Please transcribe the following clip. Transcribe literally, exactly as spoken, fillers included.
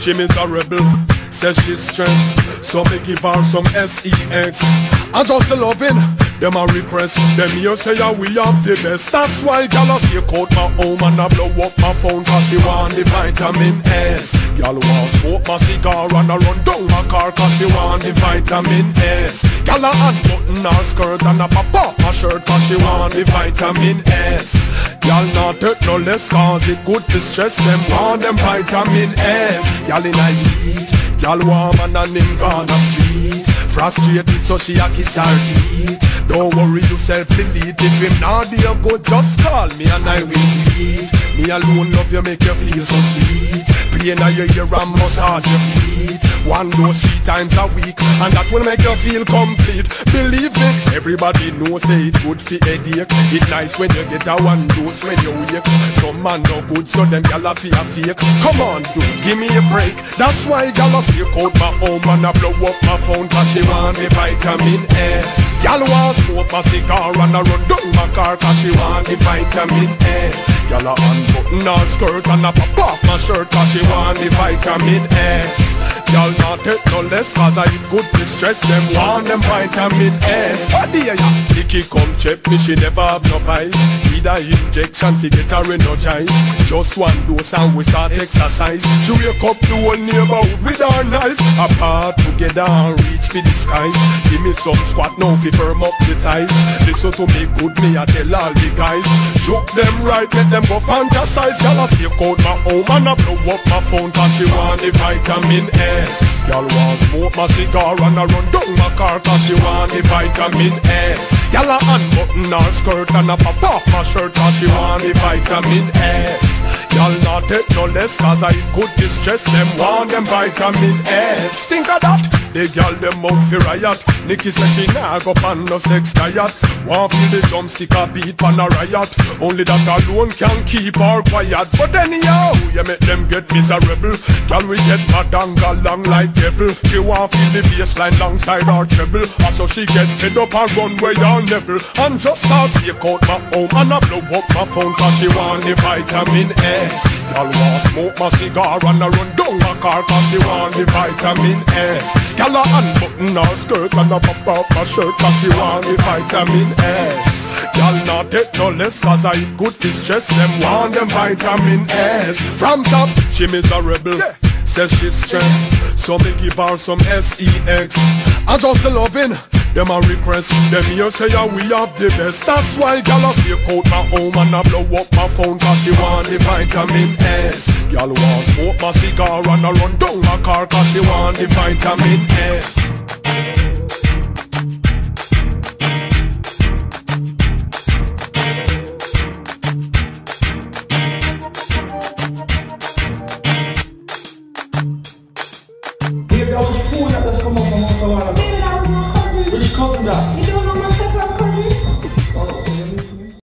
she miserable. Says she's stressed, so me give her some S E X. I just loving them a request. Them here say yeah, we have the best. That's why gal a stake out my home and I blow up my phone, cause she want the vitamin S. Gal want smoke my cigar and I run down my car, cause she want the vitamin S. Gal a unbutton her skirt and I pop off my shirt, cause she want the vitamin S. Gal not take no less, cause it good to stress them. Want them vitamin S. Gal in a heat, gal warm and a him gone a street. Frustrated so she a kiss her teeth. Don't worry yourself, delete. If him not there good, just call me and I will tweet. Me alone love you, make you feel so sweet. Play now your ear and massage your feet. One dose three times a week, and that will make you feel complete. Believe me, everybody knows say it good for headache. It nice when you get a one dose when you wake. Some man no good, so them gyal a fi a fake. Come on, dude, give me a break. That's why gyal a stake out my home and I blow up my phone, cause she want the vitamin S. Gyal want smoke a cigar and I run down my car, cause she want the vitamin S. Gyal a unbutton her skirt and I pop off my shirt, cause she want the vitamin S. Y'all not take no less, cause I good to stress them. Want them vitamin S. What the ya? Nicky come check me, she never have no vice. Need a injection fi get her energized. Just one dose and we start exercise. She wake up the whole neighborhood with her nice. Apart together and reach for the skies. Give me some squat now fi firm up the ties. Listen to me good, me I tell all the guys. Joke them right, let them go fantasize. Y'all a stake out my home and I blow up my phone, cause she want the vitamin S. Y'all want smoke my cigar and I run down my car, cause she want the vitamin S. Y'all a unbutton her skirt and I pop off my shirt, cause she want the vitamin S. Y'all not take no less, cause I good distress them. Want them vitamin S. Think of that, the girl them out fi riot. Nikki say she nah go pan no sex diet. Want feel the drumstick a beat pan a riot. Only that alone can keep her quiet. But anyhow, you make them get miserable. Girl we get mad and go long like devil. She want feel the bassline alongside her treble. And so she get fed up and run way down level. And just start stake out my home and I blow up my phone, cause she want the vitamin S. Girl want smoke my cigar and I run down my car, cause she want the vitamin S. Girl a unbutton her skirt and I pop up my shirt, cause she want the vitamin S. Girl not take no less, cause I good to stress them. Want them vitamin S. From top, she miserable, yeah. Says she's stressed, so me give her some S E X. I just loving them a request. Them here say yeah, we have the best. That's why gal a stake out my home and I blow up my phone, cause she want the vitamin S. Gal want smoke my cigar and I run down my car, cause she want the vitamin S. Baby, I was fool that that's come up from us a while ago. Which cousin that?